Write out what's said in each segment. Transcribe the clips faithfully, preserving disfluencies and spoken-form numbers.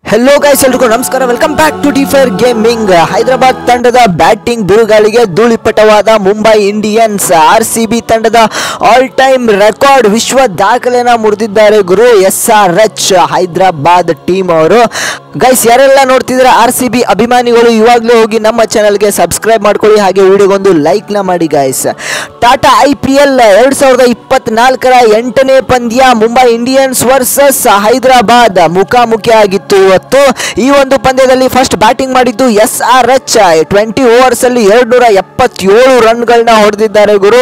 Hello guys, ಎಲ್ರಿಗೂ ನಮಸ್ಕಾರ. Welcome back to the fire gaming. Hyderabad ತಂಡದ ಬ್ಯಾಟಿಂಗ್ ಬಿರುಗಾಳಿಗೆ ಧೂಳಿಪಟವಾದ Mumbai Indians. R C B ತಂಡದ ಆಲ್ ಟೈಮ್ ರೆಕಾರ್ಡ್ ವಿಶ್ವ ದಾಖಲೆನ ಮುರಿದಿದ್ದಾರೆ ಗುರು. S R H Hyderabad team ಅವರು. ಗೈಸ್, ಯಾರೆಲ್ಲ ನೋಡ್ತಿದ್ರೆ ಆರ್ ಸಿ ಬಿ ಅಭಿಮಾನಿಗಳು ಇವಾಗಲೇ ಹೋಗಿ ನಮ್ಮ ಚಾನಲ್ಗೆ ಸಬ್ಸ್ಕ್ರೈಬ್ ಮಾಡ್ಕೊಳ್ಳಿ, ಹಾಗೆ ವಿಡಿಯೋಗೊಂದು ಲೈಕ್ ನ ಮಾಡಿ guys. Tata I P L ಎರಡ್ ಸಾವಿರದ ಇಪ್ಪತ್ನಾಲ್ಕರ ಎಂಟನೇ ಪಂದ್ಯ ಮುಂಬೈ ಇಂಡಿಯನ್ಸ್ ವರ್ಸಸ್ ಹೈದರಾಬಾದ್ ಮುಖಾಮುಖಿ ಆಗಿತ್ತು ಇವತ್ತು. ಈ ಒಂದು ಪಂದ್ಯದಲ್ಲಿ ಫಸ್ಟ್ ಬ್ಯಾಟಿಂಗ್ ಮಾಡಿದ್ದು S R H. Twenty overs ಅಲ್ಲಿ ಎರಡ್ ನೂರ ಎಪ್ಪತ್ತೇಳು ರನ್ ಗಳನ್ನ ಹೊಡೆದಿದ್ದಾರೆ ಗುರು.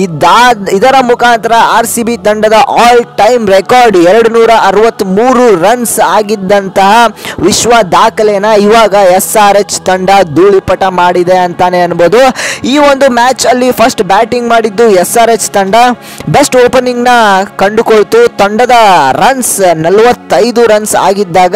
ಇದರ ಮುಖಾಂತರ ಆರ್ ಸಿ ಬಿ ತಂಡದ ಆಲ್ ಟೈಮ್ ರೆಕಾರ್ಡ್ ಎರಡು ನೂರ ಅರವತ್ತ್ ಮೂರು ರನ್ಸ್ ಆಗಿದ್ದಂತಹ ವಿಶ್ವ ದಾಖಲೆನ ಇವಾಗ ಎಸ್ ಆರ್ ಎಚ್ ತಂಡ ಧೂಳಿಪಟ ಮಾಡಿದೆ ಅಂತಾನೆ ಅನ್ಬೋದು. ಈ ಒಂದು ಮ್ಯಾಚ್ ಅಲ್ಲಿ ಫಸ್ಟ್ ಬ್ಯಾಟಿಂಗ್ ಮಾಡಿದ್ದು ಎಸ್ ಆರ್ ಎಚ್ ತಂಡ ಬೆಸ್ಟ್ ಓಪನಿಂಗ್ ನ ಕಂಡುಕೊಳ್ತು. ತಂಡದ ರನ್ಸ್ ನಲವತ್ತೈದು ರನ್ಸ್ ಆಗಿದ್ದಾಗ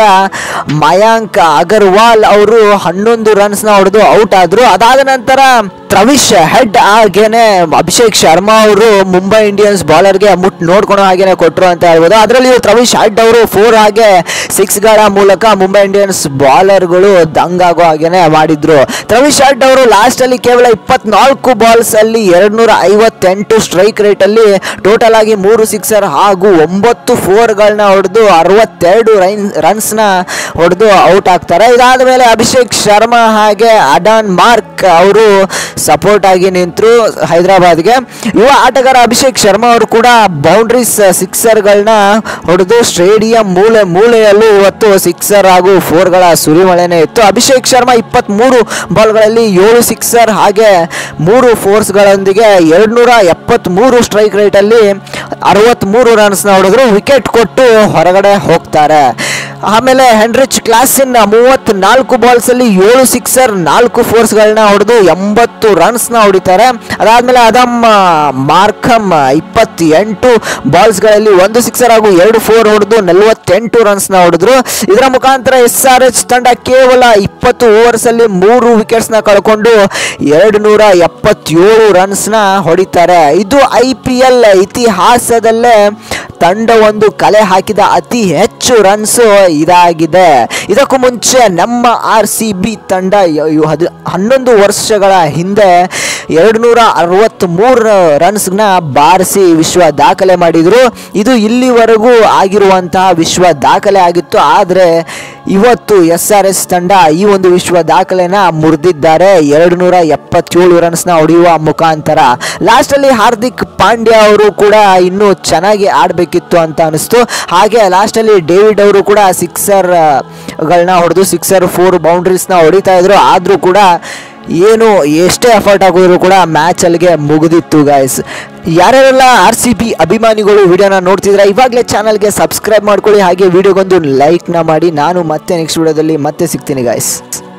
ಮಯಾಂಕ್ ಅಗರ್ವಾಲ್ ಅವರು ಹನ್ನೊಂದು ರನ್ಸ್ ನ ಹೊಡೆದು ಔಟ್ ಆದ್ರು. ಅದಾದ ನಂತರ ತ್ರವಿಶ್ ಹೆಡ್ ಹಾಗೇನೆ ಅಭಿಷೇಕ್ ಶರ್ಮಾ ಅವರು ಮುಂಬೈ ಇಂಡಿಯನ್ಸ್ ಬಾಲರ್ಗೆ ಮುಟ್ ನೋಡ್ಕೊಳೋ ಹಾಗೇನೆ ಕೊಟ್ಟರು ಅಂತ ಹೇಳ್ಬೋದು. ಅದರಲ್ಲಿ ತ್ರವಿಶ್ ಹೆಡ್ ಅವರು ಫೋರ್ ಹಾಗೆ ಸಿಕ್ಸ್ ಗಳ ಮೂಲಕ ಮುಂಬೈ ಇಂಡಿಯನ್ಸ್ ಬಾಲರ್ಗಳು ದಂಗಾಗೋ ಹಾಗೇನೆ ಮಾಡಿದ್ರು. ತ್ರವಿಶ್ ಹೆಡ್ ಅವರು ಲಾಸ್ಟ್ ಅಲ್ಲಿ ಕೇವಲ ಇಪ್ಪತ್ನಾಲ್ಕು ಬಾಲ್ಸ್ ಅಲ್ಲಿ ಎರಡ್ ನೂರ ಐವತ್ತೆಂಟು ಸ್ಟ್ರೈಕ್ ರೇಟ್ ಅಲ್ಲಿ ಟೋಟಲ್ ಆಗಿ ಮೂರು ಸಿಕ್ಸರ್ ಹಾಗೂ ಒಂಬತ್ತು ಫೋರ್ ಗಳನ್ನ ಹೊಡೆದು ಅರವತ್ತೆರಡು ರನ್ ರನ್ಸ್ ನ ಹೊಡೆದು ಔಟ್ ಆಗ್ತಾರೆ. ಇದಾದ ಮೇಲೆ ಅಭಿಷೇಕ್ ಶರ್ಮಾ ಹಾಗೆ ಅಡಾನ್ ಮಾರ್ಕ್ ಅವರು ಸಪೋರ್ಟ್ ಆಗಿ ನಿಂತರು ಹೈದರಾಬಾದ್ಗೆ. ಯುವ ಆಟಗಾರ ಅಭಿಷೇಕ್ ಶರ್ಮಾ ಅವರು ಕೂಡ ಬೌಂಡ್ರೀಸ್ ಸಿಕ್ಸರ್ ಗಳನ್ನ ಹೊಡೆದು ಸ್ಟೇಡಿಯಂ ಮೂಲೆ ಮೂಲೆಯಲ್ಲೂ ಇವತ್ತು ಸಿಕ್ಸರ್ ಹಾಗೂ ಫೋರ್ ಗಳ ಸುರಿಮಳೆನೇ ಇತ್ತು. ಅಭಿಷೇಕ್ ಶರ್ಮಾ ಇಪ್ಪತ್ತ್ ಮೂರು ಬಾಲ್ಗಳಲ್ಲಿ ಏಳು ಸಿಕ್ಸರ್ ಹಾಗೆ ಮೂರು ಫೋರ್ಸ್ ಗಳೊಂದಿಗೆ ಎರಡ್ ನೂರ ಎಪ್ಪತ್ತ್ ಮೂರು ಸ್ಟ್ರೈಕ್ ರೇಟ್ ಅಲ್ಲಿ ಅರವತ್ತ್ ಮೂರು ರನ್ಸ್ ನ ಹೊಡೆದ್ರು. ವಿಕೆಟ್ ಕೊಟ್ಟು ಹೊರಗಡೆ ಹೋಗ್ತಾರೆ. ಆಮೇಲೆ ಹೆನ್ರಿಚ್ ಕ್ಲಾಸನ್ ಮೂವತ್ತ್ ನಾಲ್ಕು ಬಾಲ್ಸ್ ಅಲ್ಲಿ ಏಳು ಸಿಕ್ಸರ್ ನಾಲ್ಕು ಫೋರ್ಸ್ ಗಳನ್ನ ಹೊಡೆದು ಎಂಬತ್ತು ರನ್ಸ್ ನ ಹೊಡಿತಾರೆ. ಅದಾದ್ಮೇಲೆ ಅದಮ್ ಮಾರ್ಕಮ್ ಇಪ್ಪತ್ತೆಂಟು ಬಾಲ್ಸ್ ಗಳಲ್ಲಿ ಒಂದು ಸಿಕ್ಸರ್ ಹಾಗೂ ಎರಡು ಫೋರ್ ಹೊಡೆದು ನಲವತ್ತೆಂಟು ರನ್ಸ್ ನ ಹೊಡೆದ್ರು. ಇದರ ಮುಖಾಂತರ ಎಸ್ ಆರ್ ಎಚ್ ತಂಡ ಕೇವಲ ಇಪ್ಪತ್ತು ಓವರ್ಸ್ ಅಲ್ಲಿ ಮೂರು ವಿಕೆಟ್ಸ್ ನ ಕಳ್ಕೊಂಡು ಎರಡು ನೂರ ಎಪ್ಪತ್ತೇಳು ರನ್ಸ್ ನ ಹೊಡಿತಾರೆ. ಇದು ಐ ಪಿ ಎಲ್ ಇತಿಹಾಸದಲ್ಲೇ ತಂಡ ಒಂದು ಕಲೆ ಹಾಕಿದ ಅತಿ ಹೆಚ್ಚು ರನ್ಸ್ ಇದಾಗಿದೆ. ಇದಕ್ಕೂ ಮುಂಚೆ ನಮ್ಮ ಆರ್ ಸಿ ಬಿ ತಂಡ ಹನ್ನೊಂದು ವರ್ಷಗಳ ಹಿಂದೆ ಎರಡು ನೂರ ಅರವತ್ತ್ ಮೂರು ರನ್ಸ್ನ ಬಾರಿಸಿ ವಿಶ್ವ ದಾಖಲೆ ಮಾಡಿದ್ರು. ಇದು ಇಲ್ಲಿವರೆಗೂ ಆಗಿರುವಂತಹ ವಿಶ್ವ ದಾಖಲೆ ಆಗಿತ್ತು. ಆದರೆ ಇವತ್ತು ಎಸ್ ಆರ್ ಎಸ್ ತಂಡ ಈ ಒಂದು ವಿಶ್ವ ದಾಖಲೆನ ಮುರಿದಿದ್ದಾರೆ ಎರಡು ನೂರ ಎಪ್ಪತ್ತೇಳು ರನ್ಸ್ನ ಹೊಡೆಯುವ ಮುಖಾಂತರ. ಲಾಸ್ಟ್ ಅಲ್ಲಿ ಹಾರ್ದಿಕ್ ಪಾಂಡ್ಯ ಅವರು ಕೂಡ ಇನ್ನೂ ಚೆನ್ನಾಗಿ ಆಡಬೇಕಿತ್ತು ಅಂತ ಅನಿಸ್ತು. ಹಾಗೆ ಲಾಸ್ಟ್ ಅಲ್ಲಿ ಡೇವಿಡ್ ಅವರು ಕೂಡ ಸಿಕ್ಸರ್ ಗಳನ್ನ ಹೊಡೆದು ಸಿಕ್ಸರ್ ಫೋರ್ ಬೌಂಡ್ರೀಸ್ ನ ಹೊಡಿತಾ ಇದ್ರು. ಆದ್ರೂ ಕೂಡ ಏನು ಎಷ್ಟೇ ಎಫರ್ಟ್ ಹಾಕಿದ್ರು ಕೂಡ ಮ್ಯಾಚ್ ಅಲ್ಲಿಗೆ ಮುಗಿದಿತ್ತು ಗೈಸ್. ಯಾರ್ಯಾರೆಲ್ಲ ಆರ್ ಸಿ ಬಿ ಅಭಿಮಾನಿಗಳು ವಿಡಿಯೋನ ನೋಡ್ತಿದ್ರೆ ಇವಾಗಲೇ ಚಾನಲ್ಗೆ ಸಬ್ಸ್ಕ್ರೈಬ್ ಮಾಡ್ಕೊಳ್ಳಿ, ಹಾಗೆ ವಿಡಿಯೋಗೊಂದು ಲೈಕ್ ನ ಮಾಡಿ. ನಾನು ಮತ್ತೆ ನೆಕ್ಸ್ಟ್ ವಿಡಿಯೋದಲ್ಲಿ ಮತ್ತೆ ಸಿಗ್ತೀನಿ ಗೈಸ್.